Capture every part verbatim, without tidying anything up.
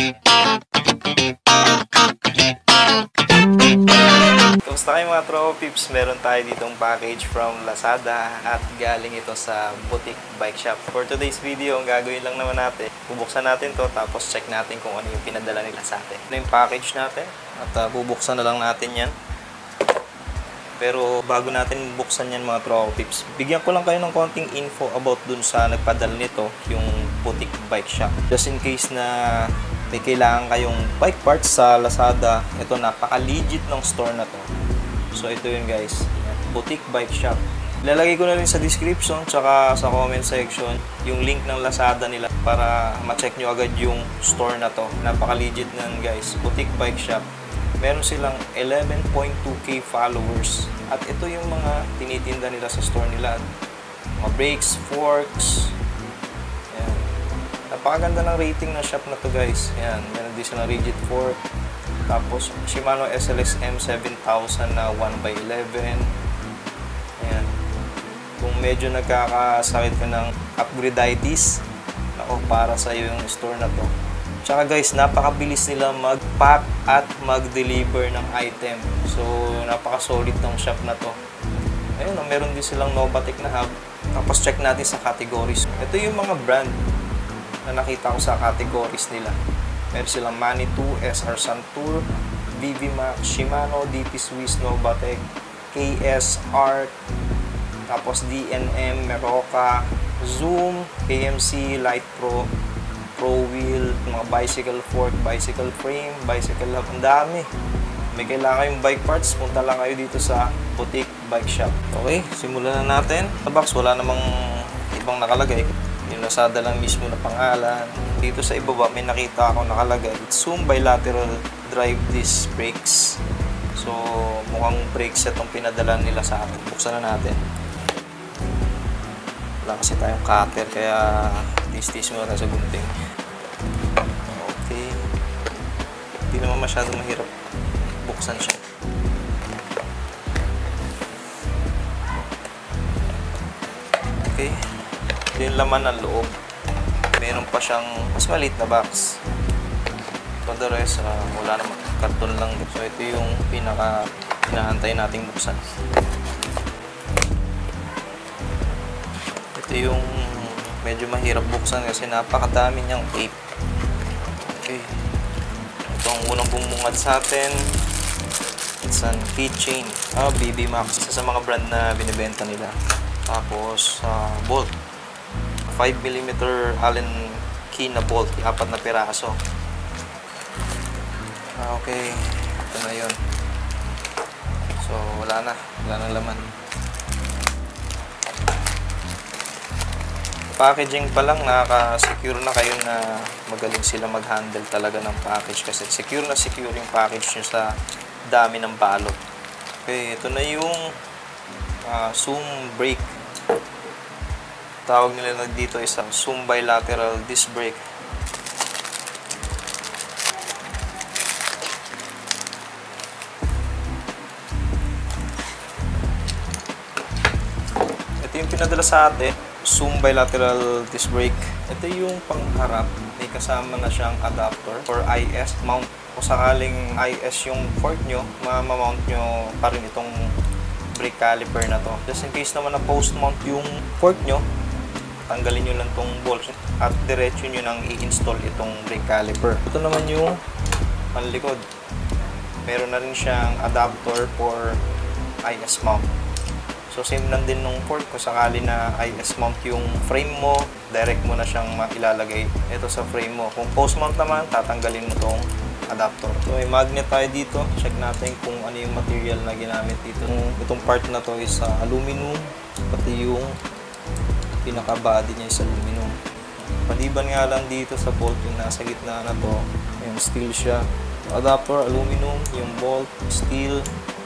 Kamusta kayo mga Tropa Pips? Meron tayo ditong package from Lazada at galing ito sa Boutique Bike Shop. For today's video, ang gagawin lang naman natin, bubuksan natin to tapos check natin kung ano yung pinadala nila sa atin. Ano yung package natin at uh, bubuksan na lang natin yan. Pero bago natin buksan yan mga Tropa Pips, bigyan ko lang kayo ng konting info about dun sa nagpadala nito, yung Boutique Bike Shop. Just in case na may kailangan kayong bike parts sa Lazada, ito napaka-legit ng store na to. So ito yun guys, Boutique Bike Shop. Ilalagay ko na rin sa description tsaka sa comment section yung link ng Lazada nila para ma-check nyo agad yung store na to. Napaka-legit nan guys, Boutique Bike Shop. Meron silang eleven point two K followers. At ito yung mga tinitinda nila sa store nila. Mga brakes, forks. Ayan. Napakaganda ng rating ng shop na to guys. Ayan. Meron din silang rigid fork. Tapos Shimano S L X M seven thousand na one by eleven. Ayan. Kung medyo nagkakasakit ka ng upgradeitis, ako para sa iyo yung store na to. Tsaka guys, napakabilis nila mag-pack at mag-deliver ng item. So, napaka-solid ng shop na to. Ayun, meron din silang Novatec na hub. Tapos check natin sa categories. Ito yung mga brand na nakita ko sa categories nila. Meron silang Manitou, S R Santur, V V Max, Shimano, D T Swiss, Novatec, K S Art, tapos D N M, Meroka, Zoom, K M C, Light Pro, Pro Wheel, mga bicycle fork, bicycle frame, bicycle hub, ang dami. May kailangan kayong bike parts, punta lang kayo dito sa Boutique Bike Shop. Okay, simulan na natin. Sa box, wala namang ibang nakalagay. Yung Lazada lang mismo na pangalan. Dito sa ibaba, may nakita ako nakalagay. It's Zoom Bilateral Drive Disc Brakes. So, mukhang brake set ang pinadala nila sa atin. Buksan na natin. Wala kasi tayong cutter, kaya tis-tis mo na sa gunting. Okay. Hindi naman masyado mahirap buksan siya. Okay. Ito yung laman ng loob. Meron pa siyang mas maliit na box. For the rest, uh, wala naman. Karton lang. So ito yung pinaka pinahantay nating buksan. Ito yung medyo mahirap buksan kasi napakadami niyang tape. Okay. Ito ang unang bumungad sa atin. It's an keychain. Ah, B B Max. Isa sa mga brand na binibenta nila. Tapos, uh, bolt. five millimeter Allen key na bolt. Apat na piraso. Ah, okay. Ito na yun. So, wala na. Wala nang laman. Packaging pa lang, nakaka-secure na kayo na magaling sila mag-handle talaga ng package kasi secure na secure yung package nyo sa dami ng balot. Okay, ito na yung uh, Zoom brake. Tawag nila na dito isang Zoom Bilateral Disc Brake. Ito yung pinadala sa atin. Zoom Bilateral Disc Brake. Ito yung pangharap. May kasama na siyang adapter for I S mount. Kung sakaling I S yung fork nyo, ma-mount nyo pa rin itong brake caliper na to. Just in case naman na post-mount yung fork nyo, tanggalin nyo lang tong bolts at diretso nyo nang i-install itong brake caliper. Ito naman yung panlikod. Meron na rin siyang adapter for I S mount. So same lang din nung fork, kung sakali na I S mount yung frame mo, direct mo na siyang mailalagay ito sa frame mo. Kung post mount naman, tatanggalin mo tong adapter. So may magnet tayo dito. Check natin kung ano yung material na ginamit dito. Itong part na to is uh, aluminum, pati yung pinaka-body niya is aluminum. Maliban nga lang dito sa bolt yung nasa gitna na to, yung steel siya. Adapter, aluminum, yung bolt, steel.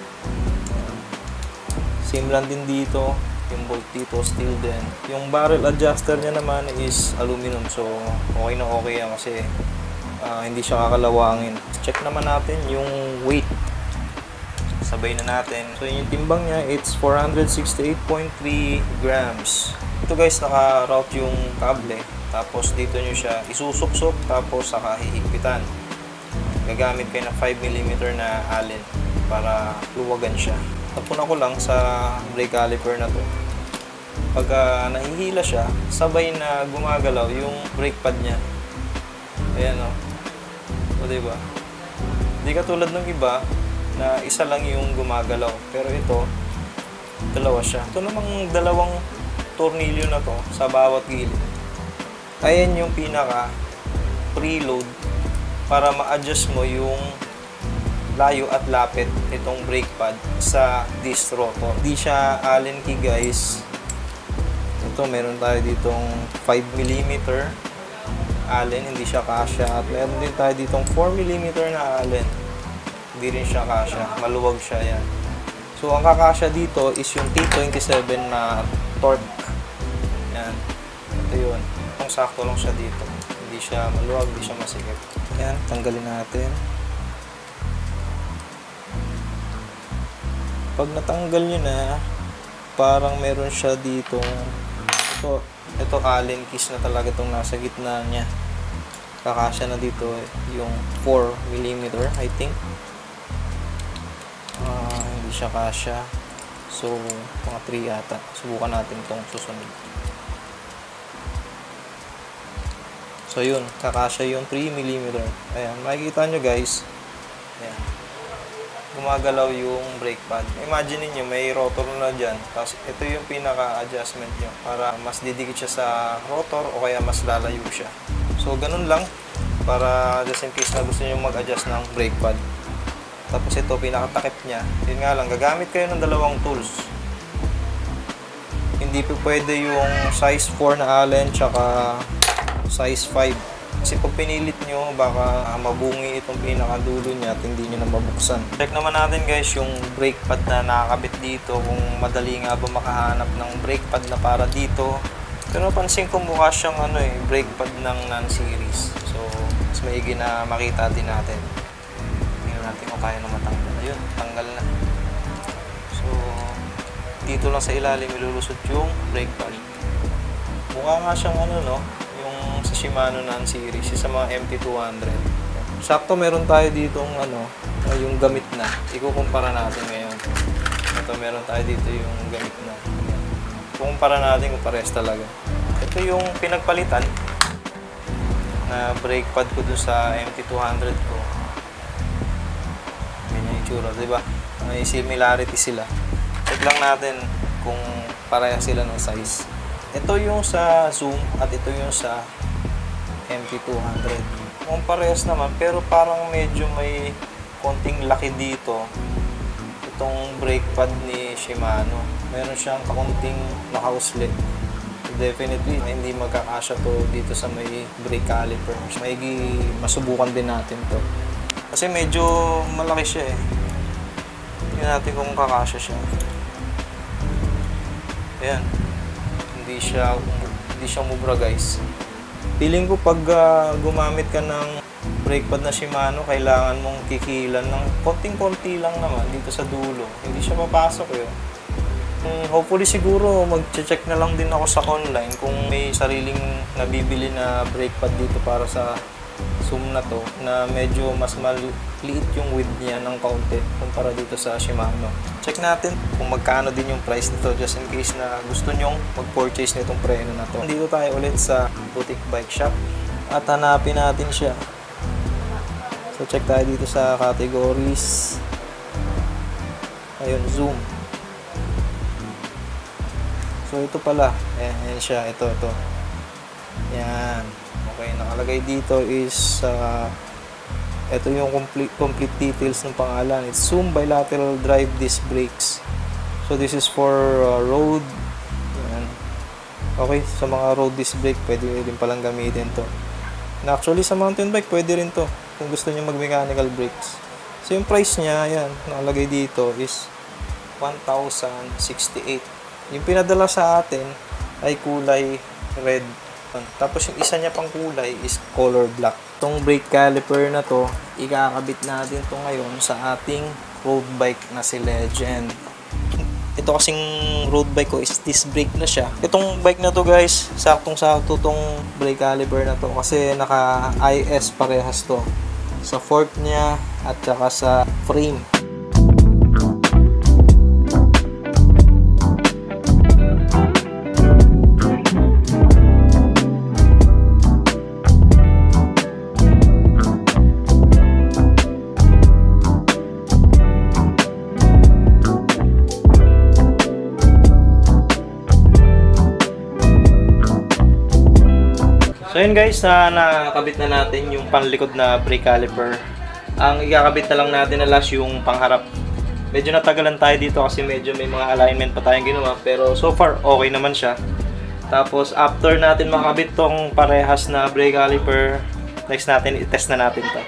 Same lang din dito, yung bolt dito, steel din. Yung barrel adjuster niya naman is aluminum, so okay na okay yan kasi uh, hindi siya kakalawangin. Check naman natin yung weight. Sabay na natin. So yung timbang niya, it's four hundred sixty-eight point three grams. Ito guys, naka-route yung kable. Tapos dito nyo siya isusuksok, tapos saka hihigpitan. Gagamit kayo ng five millimeter na allen para luwagan siya. Tapunan ko lang sa brake caliper na to. Pag uh, nahihila siya, sabay na gumagalaw yung brake pad niya. Ayan o. O diba? Hindi katulad ng iba na isa lang yung gumagalaw. Pero ito, dalawa siya. Ito namang dalawang tornilyo na to sa bawat gilid. Ayan yung pinaka preload para ma-adjust mo yung layo at lapit nitong brake pad sa disc rotor. Hindi siya Allen key guys. Ito, meron tayo ditong five millimeter Allen, hindi siya kasya. At meron din tayo ditong four millimeter na Allen. Hindi rin siya kasya. Maluwag siya yan. So, ang kakasya dito is yung T twenty-seven na torque. Yan. Ito yun. Kung sakto lang siya dito. Hindi siya maluwag, hindi siya masikip. Yan, tanggalin natin. Pag natanggal nyo na, parang meron siya dito. Ito, ito Allen keys na talaga itong nasa gitna niya. Kakasya na dito yung four millimeter, I think. Uh, hindi siya kasya. So, mga three yata. Subukan natin itong susunod. So, yun. Kakasya yung three millimeter. Ayan. Makikita nyo guys. Ayan. Gumagalaw yung brake pad. Imagine niyo may rotor na dyan. Tapos ito yung pinaka-adjustment nyo para mas didikit siya sa rotor o kaya mas lalayo siya. So ganun lang para just in case na gusto niyo mag-adjust ng brake pad. Tapos ito pinaka-takip niya. Yun nga lang, gagamit kayo ng dalawang tools. Hindi po pwede yung size four na Allen tsaka size five. Kasi pag pinilit nyo, baka mabungi itong pinakadulo niya at hindi nyo na mabuksan. Check naman natin guys yung brake pad na nakakabit dito, kung madali nga ba makahanap ng brake pad na para dito. Pero napansin ko mukha siyang ano eh, brake pad ng non-series. So, mas maigi na makita din natin. Tingnan natin kung kaya na matanggal. Ayun, tanggal na. So, dito lang sa ilalim ilulusot yung brake pad. Mukha nga siyang ano no, sa Shimano non-series, sa mga M T two hundred. Sakto meron tayo ditong ano, yung gamit na. Ikukumpara natin ngayon. Ito meron tayo dito yung gamit na. Kukumpara natin kung pares talaga. Ito yung pinagpalitan na brake pad ko dun sa M T two hundred ko. Ganyan yung tsura, diba? May similarity sila. Check lang natin kung pareha sila ng size. Ito yung sa Zoom at ito yung sa M T two hundred. Kung parehas naman, pero parang medyo may konting laki dito. Itong brake pad ni Shimano. Meron siyang kakunting nakauslit. So definitely, hindi magkakasya to dito sa may brake caliper. Maigi masubukan din natin to. Kasi medyo malaki siya eh. Tingnan natin kung kakasya siya. Ayan. Hindi siya, hindi siya mubra guys. Feeling ko pag uh, gumamit ka ng brake pad na Shimano, kailangan mong kikilan ng konting-konti lang naman dito sa dulo. Hindi siya papasok yun. Hmm, hopefully siguro mag-check na lang din ako sa online kung may sariling nabibili na brake pad dito para sa Zoom na to na medyo mas maliit yung width niya ng kaunti kumpara dito sa Shimano. Check natin kung magkano din yung price nito just in case na gusto nyong mag-purchase nitong preno na to. Dito tayo ulit sa boutique bike shop at hanapin natin siya. So check tayo dito sa categories. Ayun, Zoom. So ito pala, ayan, ayan siya, ito, ito. Yan. Okay, nakalagay dito is uh, ito yung complete, complete details ng pangalan. It's Zoom Bilateral Drive Disc Brakes. So this is for uh, road. Yan. Okay, sa mga road disc brake, pwede rin palang gamitin to. And actually, sa mountain bike, pwede rin to kung gusto nyo mag-mechanical brakes. So yung price niya, yan, nakalagay dito is one thousand sixty-eight. Yung pinadala sa atin ay kulay red. Tapos yung isa niya pang kulay is color black. Itong brake caliper na to, ikakabit natin to ngayon sa ating road bike na si Legend. Ito ito kasing road bike ko is disc brake na siya. Itong bike na to guys, saktong sakto tong brake caliper na to kasi naka I S parehas to sa fork niya at saka sa frame. So yun guys, na nakakabit na natin yung panlikod na brake caliper. Ang ikakabit na lang natin na last yung pangharap. Medyo natagalan tayo dito kasi medyo may mga alignment pa tayong ginawa, pero so far okay naman siya. Tapos after natin makabit tong parehas na brake caliper, next natin i-test na natin to.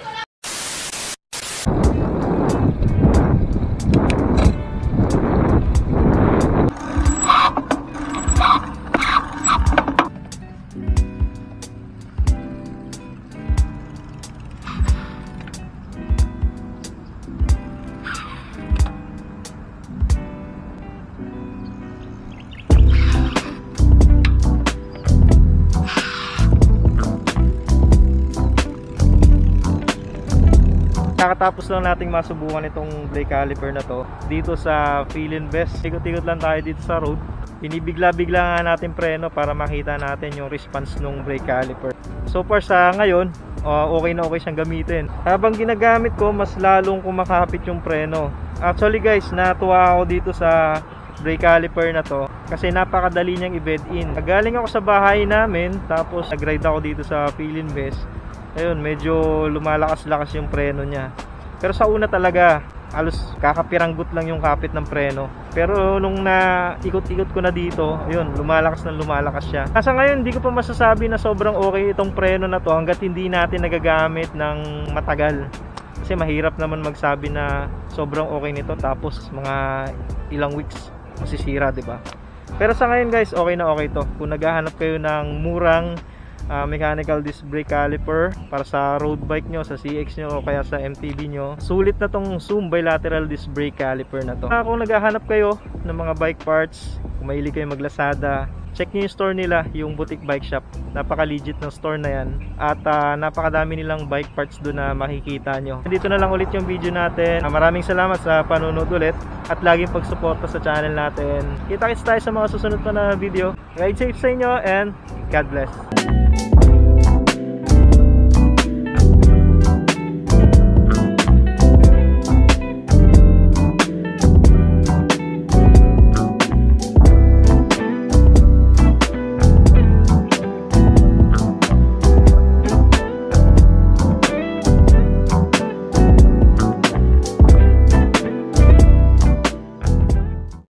Kakatapos lang nating masubukan itong brake caliper na to dito sa Filinvest. Ikot-ikot lang tayo dito sa road. Pinibigla-bigla nga natin preno para makita natin yung response ng brake caliper. So far sa ngayon, uh, okay na okay siyang gamitin. Habang ginagamit ko, mas lalong kumakapit yung preno. Actually guys, natuwa ako dito sa brake caliper na to kasi napakadali niyang i-bed in. Galing ako sa bahay namin, tapos nag-ride ako dito sa Filinvest. Ayun, medyo lumalakas-lakas yung preno niya. Pero sa una talaga, halos kakapiranggot lang yung kapit ng preno. Pero nung na ikot-ikot ko na dito, ayun, lumalakas na lumalakas siya. Nasa ngayon, hindi ko pa masasabi na sobrang okay itong preno na to hanggat hindi natin nagagamit ng matagal. Kasi mahirap naman magsabi na sobrang okay nito tapos mga ilang weeks masisira, 'di ba? Pero sa ngayon guys, okay na okay to. Kung naghahanap kayo ng murang Uh, mechanical disc brake caliper para sa road bike nyo, sa C X nyo o kaya sa M T B nyo, sulit na tong Zoom bilateral disc brake caliper na to. Uh, kung naghahanap kayo ng mga bike parts, kung mahilig kayo mag-Lazada, check nyo yung store nila, yung Boutique Bike Shop. Napaka legit ng store na yan at uh, napakadami nilang bike parts doon na makikita nyo. Dito na lang ulit yung video natin. Uh, maraming salamat sa panonood ulit at laging pagsuporta sa channel natin. Kita-kits tayo sa mga susunod pa na video. Ride safe sa inyo and God bless.